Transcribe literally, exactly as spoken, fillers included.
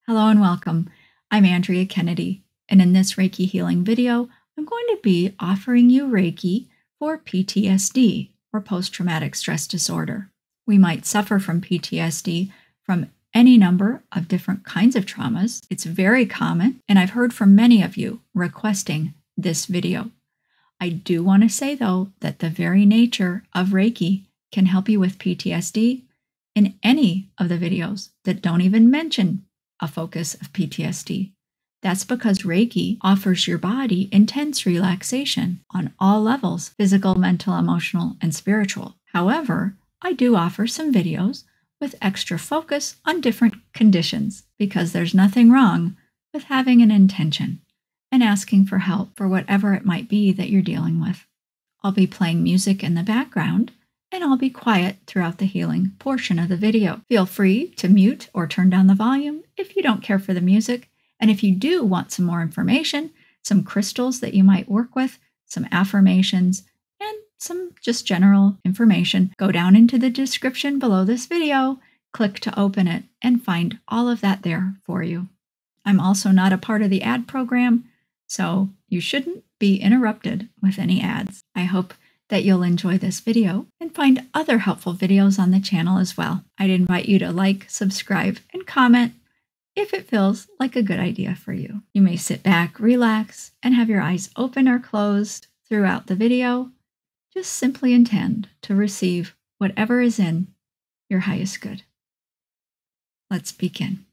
Hello and welcome. I'm Andrea Kennedy, and in this Reiki healing video, I'm going to be offering you Reiki for P T S D, or post-traumatic stress disorder. We might suffer from P T S D from any number of different kinds of traumas. It's very common, and I've heard from many of you requesting this video. I do want to say, though, that the very nature of Reiki can help you with P T S D in any of the videos that don't even mention a focus of P T S D. That's because Reiki offers your body intense relaxation on all levels: physical, mental, emotional, and spiritual. However, I do offer some videos with extra focus on different conditions, because there's nothing wrong with having an intention and asking for help for whatever it might be that you're dealing with. I'll be playing music in the background, and I'll be quiet throughout the healing portion of the video. Feel free to mute or turn down the volume if you don't care for the music. And if you do want some more information, some crystals that you might work with, some affirmations, and some just general information, go down into the description below this video, click to open it, and find all of that there for you. I'm also not a part of the ad program, so you shouldn't be interrupted with any ads. I hope that you'll enjoy this video and find other helpful videos on the channel as well. I'd invite you to like, subscribe, and comment if it feels like a good idea for you. You may sit back, relax, and have your eyes open or closed throughout the video. Just simply intend to receive whatever is in your highest good. Let's begin.